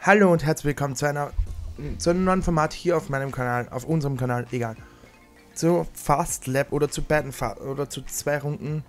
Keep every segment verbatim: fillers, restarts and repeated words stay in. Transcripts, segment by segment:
Hallo und herzlich willkommen zu einer zu einem neuen Format hier auf meinem Kanal, auf unserem Kanal, egal. Zu Fast Lap oder zu beiden Fa oder zu zwei Runden.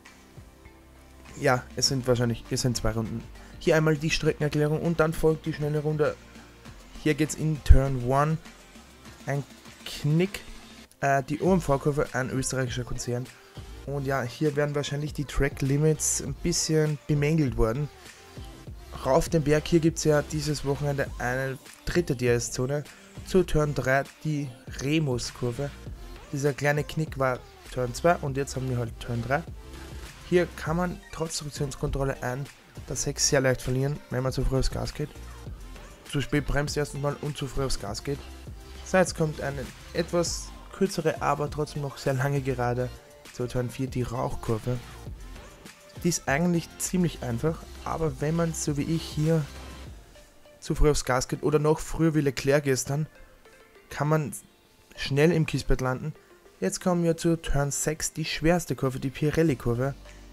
Ja, es sind wahrscheinlich, es sind zwei Runden. Hier einmal die Streckenerklärung und dann folgt die schnelle Runde. Hier geht's in Turn eins. Ein Knick, äh, die O M V-Kurve, ein österreichischer Konzern. Und ja, hier werden wahrscheinlich die Track Limits ein bisschen bemängelt worden. Rauf den Berg, hier gibt es ja dieses Wochenende eine dritte D R S-Zone. Zu Turn drei die Remus-Kurve. Dieser kleine Knick war Turn zwei und jetzt haben wir halt Turn drei. Hier kann man trotz Traktionskontrolle ein das Heck sehr leicht verlieren, wenn man zu früh aufs Gas geht. Zu spät bremst erstens mal und zu früh aufs Gas geht. So, jetzt kommt eine etwas kürzere, aber trotzdem noch sehr lange Gerade zu Turn vier, die Rauchkurve. Die ist eigentlich ziemlich einfach, aber wenn man so wie ich hier zu früh aufs Gas geht oder noch früher wie Leclerc gestern, kann man schnell im Kiesbett landen. Jetzt kommen wir zu Turn sechs, die schwerste Kurve, die Pirelli-Kurve.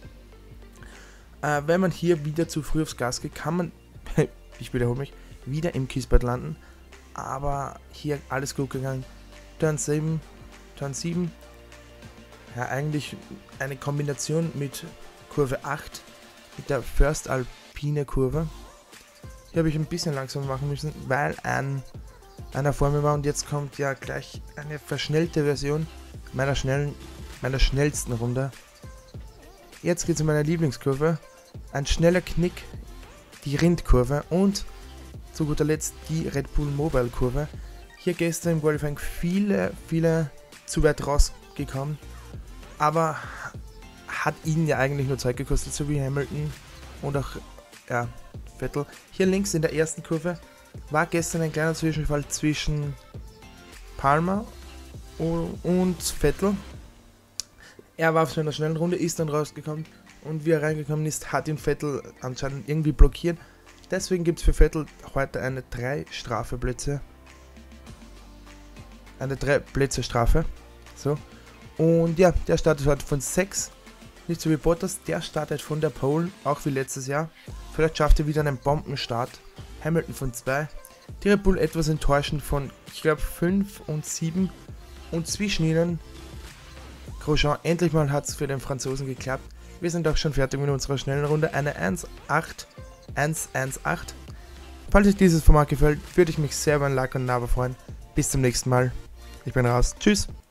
Äh, wenn man hier wieder zu früh aufs Gas geht, kann man, ich wiederhole mich, wieder im Kiesbett landen. Aber hier alles gut gegangen. Turn sieben, Turn sieben, ja eigentlich eine Kombination mit Kurve acht, mit der First Alpine Kurve. Hier habe ich ein bisschen langsamer machen müssen, weil ein, einer vor mir war und jetzt kommt ja gleich eine verschnellte Version meiner schnellen, meiner schnellsten Runde. Jetzt geht es um meine Lieblingskurve, ein schneller Knick, die Rindkurve und zu guter Letzt die Red Bull Mobile Kurve. Hier gestern im Qualifying viele, viele zu weit rausgekommen, aber hat ihnen ja eigentlich nur Zeit gekostet, so wie Hamilton und auch ja, Vettel. Hier links in der ersten Kurve war gestern ein kleiner Zwischenfall zwischen Palmer und Vettel. Er war auf so einer schnellen Runde, ist dann rausgekommen und wie er reingekommen ist, hat ihn Vettel anscheinend irgendwie blockiert. Deswegen gibt es für Vettel heute eine drei Strafeplätze. Eine drei Plätze Strafe. So. Und ja, der startet heute von sechs. Nicht so wie Bottas, der startet von der Pole, auch wie letztes Jahr. Vielleicht schafft er wieder einen Bombenstart. Hamilton von zwei. Die Red Bull etwas enttäuschend von, ich glaube, fünf und sieben. Und zwischen ihnen Grosjean. Endlich mal hat es für den Franzosen geklappt. Wir sind auch schon fertig mit unserer schnellen Runde. Eine eins acht eins eins acht. Falls euch dieses Format gefällt, würde ich mich sehr über ein Like und ein Abo freuen. Bis zum nächsten Mal. Ich bin raus. Tschüss.